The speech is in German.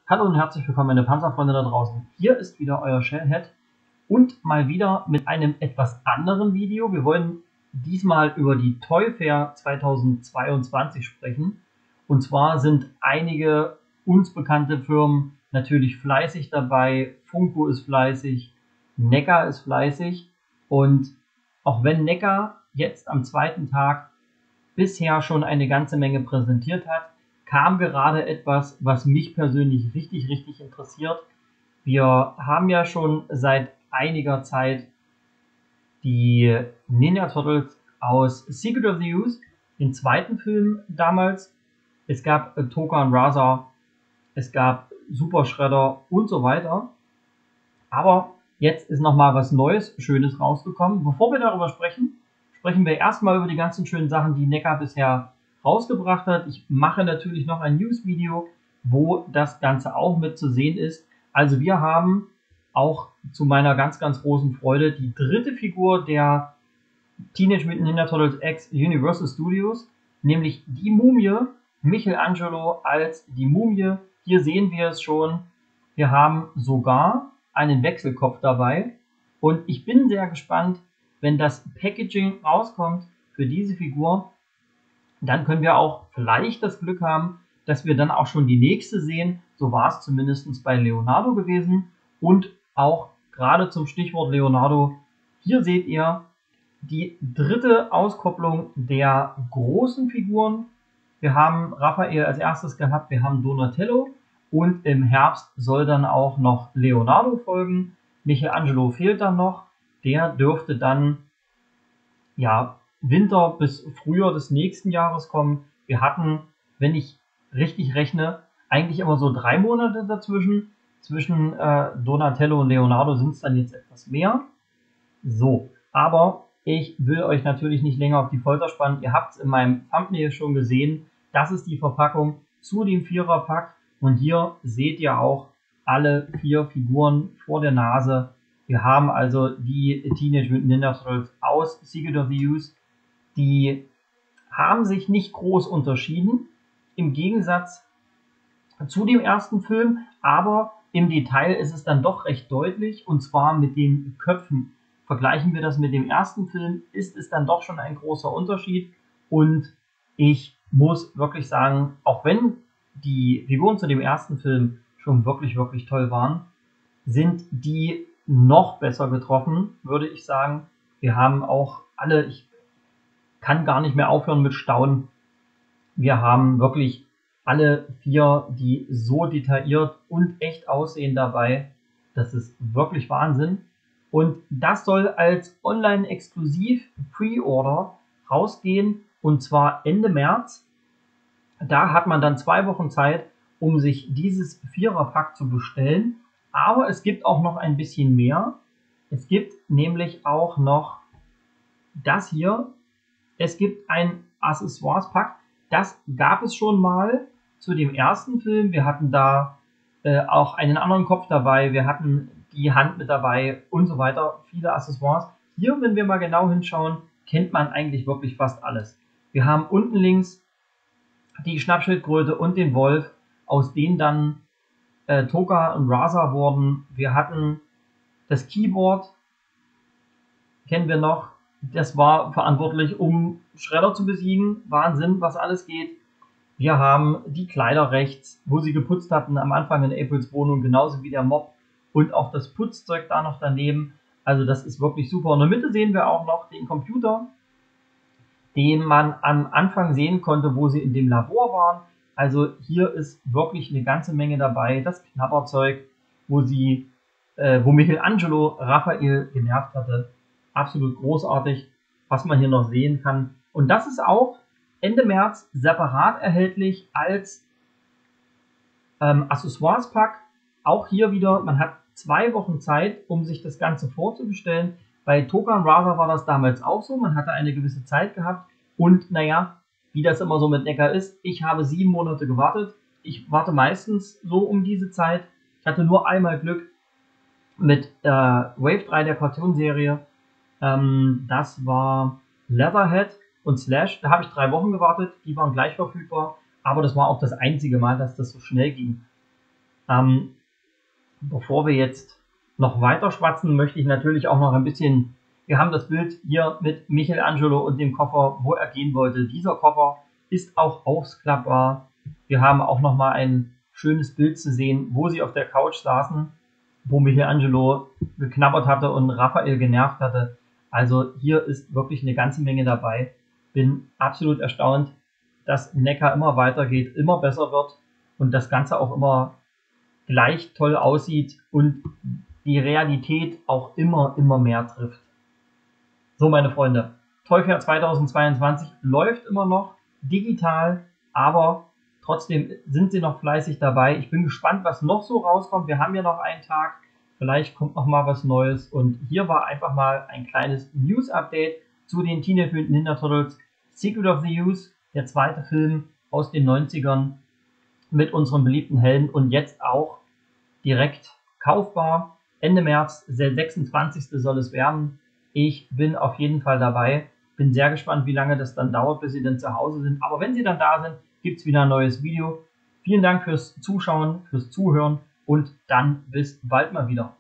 Hallo und herzlich willkommen, meine Panzerfreunde da draußen. Hier ist wieder euer Shellhead und mal wieder mit einem etwas anderen Video. Wir wollen diesmal über die Toy Fair 2022 sprechen. Und zwar sind einige uns bekannte Firmen natürlich fleißig dabei. Funko ist fleißig, NECA ist fleißig. Und auch wenn NECA jetzt am zweiten Tag bisher schon eine ganze Menge präsentiert hat, kam gerade etwas, was mich persönlich richtig interessiert. Wir haben ja schon seit einiger Zeit die Ninja Turtles aus Secret of the Ooze, den zweiten Film damals. Es gab Tokka und Rahzar, es gab Super Shredder und so weiter. Aber jetzt ist nochmal was Neues, Schönes rausgekommen. Bevor wir darüber sprechen, sprechen wir erstmal über die ganzen schönen Sachen, die NECA bisher rausgebracht hat. Ich mache natürlich noch ein News-Video, wo das Ganze auch mit zu sehen ist. Also wir haben auch zu meiner ganz großen Freude die dritte Figur der Teenage Mutant Ninja Turtles X Universal Studios, nämlich die Mumie, Michelangelo als die Mumie. Hier sehen wir es schon. Wir haben sogar einen Wechselkopf dabei und ich bin sehr gespannt, wenn das Packaging rauskommt für diese Figur, dann können wir auch vielleicht das Glück haben, dass wir dann auch schon die nächste sehen. So war es zumindest bei Leonardo gewesen. Und auch gerade zum Stichwort Leonardo, hier seht ihr die dritte Auskopplung der großen Figuren. Wir haben Raphael als erstes gehabt, wir haben Donatello und im Herbst soll dann auch noch Leonardo folgen. Michelangelo fehlt dann noch. Der dürfte dann Winter bis Frühjahr des nächsten Jahres kommen. Wir hatten, wenn ich richtig rechne, eigentlich immer so 3 Monate dazwischen. Zwischen Donatello und Leonardo sind es dann jetzt etwas mehr. So, aber ich will euch natürlich nicht länger auf die Folter spannen. Ihr habt es in meinem Thumbnail schon gesehen. Das ist die Verpackung zu dem Viererpack. Und hier seht ihr auch alle 4 Figuren vor der Nase. Wir haben also die Teenage Mutant Ninja Turtles aus Secret of the Ooze. Die haben sich nicht groß unterschieden, im Gegensatz zu dem ersten Film, aber im Detail ist es dann doch recht deutlich, und zwar mit den Köpfen. Vergleichen wir das mit dem ersten Film, ist es dann doch schon ein großer Unterschied, und ich muss wirklich sagen, auch wenn die Figuren zu dem ersten Film schon wirklich toll waren, sind die noch besser getroffen, würde ich sagen. Wir haben auch alle, ich kann gar nicht mehr aufhören mit Staunen. Wir haben wirklich alle 4, die so detailliert und echt aussehen dabei. Das ist wirklich Wahnsinn. Und das soll als Online-Exklusiv Pre-Order rausgehen, und zwar Ende März. Da hat man dann 2 Wochen Zeit, um sich dieses Viererpack zu bestellen. Aber es gibt auch noch ein bisschen mehr. Es gibt nämlich auch noch das hier. Es gibt ein Accessoires-Pack. Das gab es schon mal zu dem ersten Film. Wir hatten da auch einen anderen Kopf dabei. Wir hatten die Hand mit dabei und so weiter. Viele Accessoires. Hier, wenn wir mal genau hinschauen, kennt man eigentlich wirklich fast alles. Wir haben unten links die Schnappschildkröte und den Wolf, aus denen dann Tokka und Rahzar wurden. Wir hatten das Keyboard, kennen wir noch. Das war verantwortlich, um Shredder zu besiegen. Wahnsinn, was alles geht. Wir haben die Kleider rechts, wo sie geputzt hatten am Anfang in Aprils Wohnung, genauso wie der Mob. Und auch das Putzzeug da noch daneben. Also das ist wirklich super. In der Mitte sehen wir auch noch den Computer, den man am Anfang sehen konnte, wo sie in dem Labor waren. Also hier ist wirklich eine ganze Menge dabei. Das Knabberzeug, wo Michelangelo Raphael genervt hatte. Absolut großartig, was man hier noch sehen kann. Und das ist auch Ende März separat erhältlich als Accessoires-Pack. Auch hier wieder, man hat 2 Wochen Zeit, um sich das Ganze vorzubestellen. Bei Tokka und Rahzar war das damals auch so. Man hatte eine gewisse Zeit gehabt. Und naja, wie das immer so mit NECA ist, ich habe 7 Monate gewartet. Ich warte meistens so um diese Zeit. Ich hatte nur einmal Glück mit Wave 3 der Cartoon-Serie. Das war Leatherhead und Slash. Da habe ich 3 Wochen gewartet. Die waren gleich verfügbar. Aber das war auch das einzige Mal, dass das so schnell ging. Bevor wir jetzt noch weiter schwatzen, möchte ich natürlich auch noch ein bisschen, wir haben das Bild hier mit Michelangelo und dem Koffer, wo er gehen wollte. Dieser Koffer ist auch ausklappbar. Wir haben auch noch mal ein schönes Bild zu sehen, wo sie auf der Couch saßen, wo Michelangelo geknabbert hatte und Raphael genervt hatte. Also hier ist wirklich eine ganze Menge dabei. Bin absolut erstaunt, dass Neckar immer weitergeht, immer besser wird und das Ganze auch immer gleich toll aussieht und die Realität auch immer mehr trifft. So, meine Freunde, Toy Fair 2022 läuft immer noch digital, aber trotzdem sind sie noch fleißig dabei. Ich bin gespannt, was noch so rauskommt. Wir haben ja noch einen Tag, vielleicht kommt noch mal was Neues. Und hier war einfach mal ein kleines News-Update zu den Teenage Mutant Ninja Turtles Secret of the Use, der zweite Film aus den 90ern mit unserem beliebten Helden und jetzt auch direkt kaufbar. Ende März, der 26. soll es werden. Ich bin auf jeden Fall dabei. Bin sehr gespannt, wie lange das dann dauert, bis sie dann zu Hause sind. Aber wenn sie dann da sind, gibt es wieder ein neues Video. Vielen Dank fürs Zuschauen, fürs Zuhören und dann bis bald mal wieder.